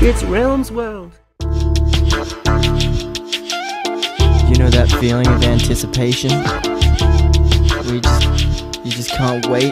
It's Realms World. You know that feeling of anticipation? Where you just can't wait,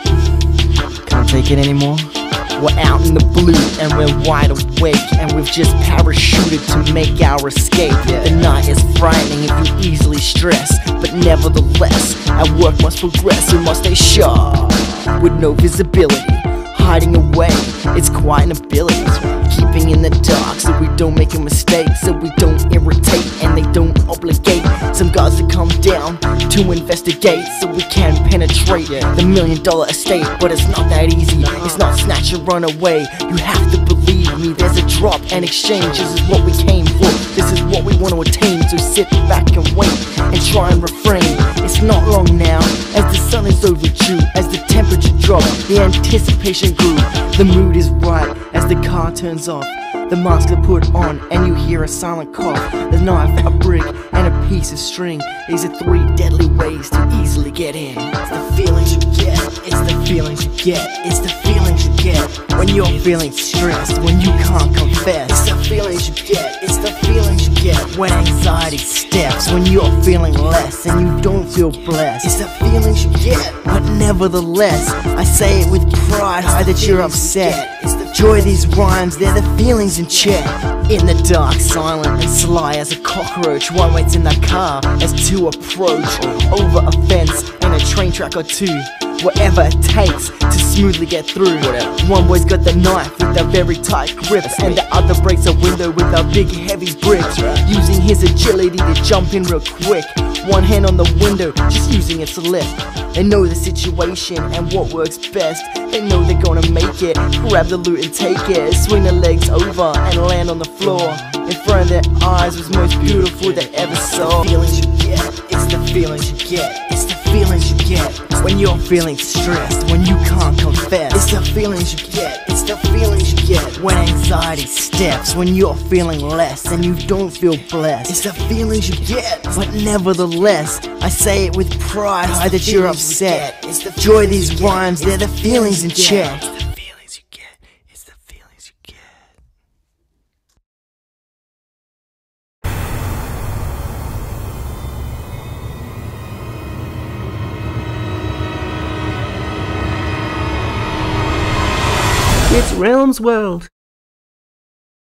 can't take it anymore? We're out in the blue and we're wide awake, and we've just parachuted to make our escape. The night is frightening if you're easily stressed, but nevertheless, our work must progress. We must stay sharp with no visibility. Hiding away, it's quite an ability. Keeping in the dark so we don't make a mistake, so we don't irritate and they don't obligate some guards to come down to investigate, so we can penetrate the $1 million estate. But it's not that easy, it's not snatch and run away. You have to believe me, there's a drop and exchange. This is what we came for, this is what we want to attain. So sit back and wait and try and refrain. It's not long now, as the sun is overdue, as the temperature drops, the anticipation grew. The mood is right as the car turns off. The masks are put on and you hear a silent cough. The knife, a brick and a piece of string. These are 3 deadly ways to easily get in. It's the feelings you get, it's the feelings you get, it's the feelings you get when you're feeling stressed, when you can't confess. It's the feelings you get, it's the feelings you get when anxiety steps, when you're feeling less and you don't feel blessed. It's the feelings you get, but nevertheless, I say it with pride, hide that you're upset. Enjoy these rhymes, they're the feelings in check. In the dark, silent and sly as a cockroach, one waits in the car as 2 approach. Over a fence and a train track or 2, whatever it takes to smoothly get through. One boy's got the knife with a very tight grip, and the other breaks a window with a big heavy brick, using his agility to jump in real quick. One hand on the window, just using its lift. They know the situation and what works best. They know they're gonna make it. Grab the loot and take it. Swing their legs over and land on the floor. In front of their eyes was most beautiful they ever saw. The feelings you get, it's the feelings you get, it's the feelings you get when you're feeling stressed, when you can't confess. It's the feelings you get, it's the feelings you get when anxiety steps, when you're feeling less and you don't feel blessed. It's the feelings you get, but nevertheless, I say it with pride, hide that you're upset. Enjoy these rhymes, they're the feelings in check. It's the feelings you get, it's the feelings you get. It's Realms World.